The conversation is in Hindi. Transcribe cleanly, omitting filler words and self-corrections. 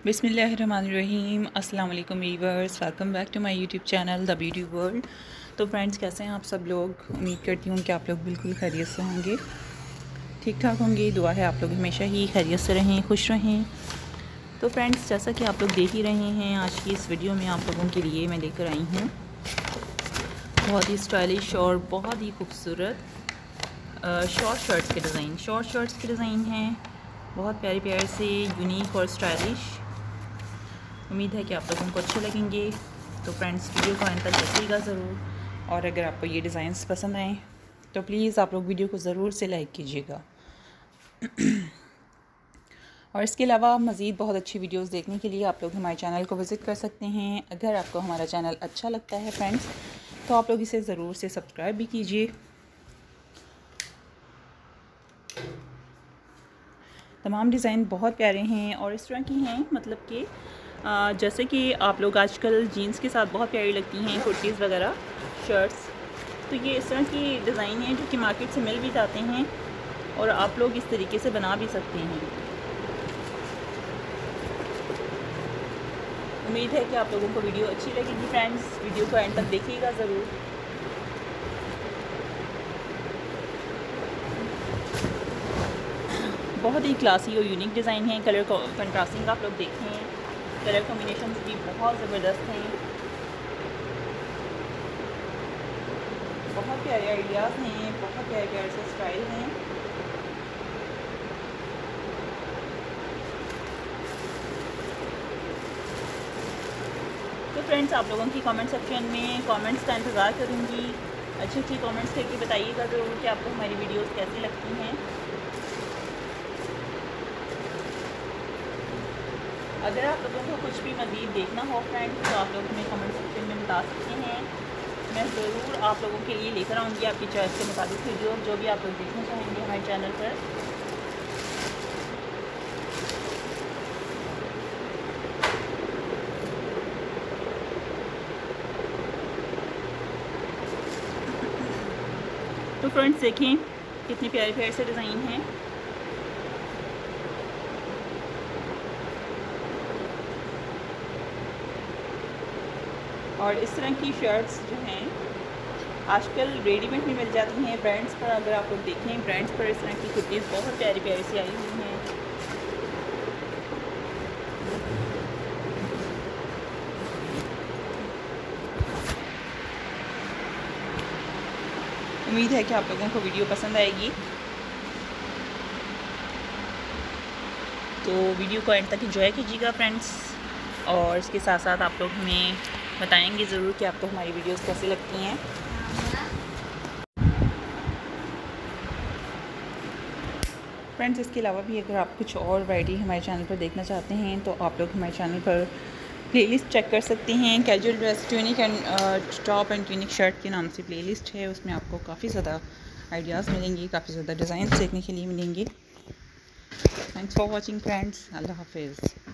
बिस्मिल्लाहिर्रहमानिर्रहीम। अस्सलाम वालेकुम viewers, welcome back to my YouTube channel the beauty world. तो फ्रेंड्स, कैसे हैं आप सब लोग? उम्मीद करती हूँ कि आप लोग बिल्कुल खैरियत से होंगे, ठीक ठाक होंगे। दुआ है आप लोग हमेशा ही खैरियत से रहें, खुश रहें। तो फ्रेंड्स, जैसा कि आप लोग देख ही रहे हैं, आज की इस वीडियो में आप लोगों के लिए मैं लेकर आई हूँ बहुत ही स्टाइलिश और बहुत ही खूबसूरत शॉर्ट शर्ट्स के डिज़ाइन हैं। बहुत प्यारे प्यारे से, यूनिक और स्टाइलिश। उम्मीद है कि आप लोगों को अच्छे लगेंगे। तो फ्रेंड्स, वीडियो को अंत तक देखिएगा ज़रूर, और अगर आपको ये डिज़ाइंस पसंद आएँ तो प्लीज़ आप लोग वीडियो को ज़रूर से लाइक कीजिएगा। और इसके अलावा मज़ीद बहुत अच्छी वीडियोस देखने के लिए आप लोग हमारे चैनल को विज़िट कर सकते हैं। अगर आपको हमारा चैनल अच्छा लगता है फ्रेंड्स, तो आप लोग इसे ज़रूर से सब्सक्राइब भी कीजिए। तमाम डिज़ाइन बहुत प्यारे हैं और इस तरह की हैं, मतलब कि जैसे कि आप लोग आजकल जीन्स के साथ बहुत प्यारी लगती हैं कुर्तीज़ वगैरह, शर्ट्स। तो ये इस तरह की डिज़ाइन हैं जो कि मार्केट से मिल भी जाते हैं और आप लोग इस तरीके से बना भी सकते हैं। उम्मीद है कि आप लोगों को वीडियो अच्छी लगेगी फ्रेंड्स। वीडियो को एंड तक देखिएगा ज़रूर। बहुत ही क्लासी और यूनिक डिज़ाइन है। कलर कंट्रास्टिंग आप लोग देखें, कलर कॉम्बिनेशन भी बहुत ज़बरदस्त हैं। बहुत प्यारे आइडियाज़ हैं, बहुत प्यारे प्यारे से स्टाइल हैं। तो फ्रेंड्स, आप लोगों की कमेंट सेक्शन में कमेंट्स का इंतज़ार करूँगी। अच्छी अच्छी कमेंट्स करके बताइएगा ज़रूर कि आपको हमारी वीडियोस कैसी लगती हैं। अगर आप लोगों को कुछ भी मज़ीद देखना हो फ्रेंड्स, तो आप लोग हमें कमेंट सेक्शन में बता सकते हैं। मैं ज़रूर आप लोगों के लिए लेकर आऊँगी आपकी चॉइस के मुताबिक वीडियो, जो भी आप लोग देखना चाहेंगे हमारे चैनल पर। तो फ्रेंड्स, देखें कितने प्यारे प्यारे से डिज़ाइन हैं। और इस तरह की शर्ट्स जो हैं आजकल रेडीमेड भी मिल जाती हैं ब्रांड्स पर। अगर आप लोग देखें, ब्रांड्स पर इस तरह की कुर्तीज़ बहुत प्यारी प्यारी सी आई हुई हैं। उम्मीद है कि आप लोगों को वीडियो पसंद आएगी। तो वीडियो को एंड तक एंजॉय कीजिएगा फ्रेंड्स, और इसके साथ साथ आप लोग हमें बताएंगे ज़रूर कि आपको हमारी वीडियोस कैसी लगती हैं। फ्रेंड्स, इसके अलावा भी अगर आप कुछ और वैरायटी हमारे चैनल पर देखना चाहते हैं तो आप लोग हमारे चैनल पर प्लेलिस्ट चेक कर सकते हैं। Casual dress, tunic and top and tunic shirt के नाम से प्लेलिस्ट है। उसमें आपको काफ़ी ज़्यादा आइडियाज़ मिलेंगे, काफ़ी ज़्यादा डिज़ाइन देखने के लिए मिलेंगे। Thanks for watching friends. अल्लाह हाफिज़।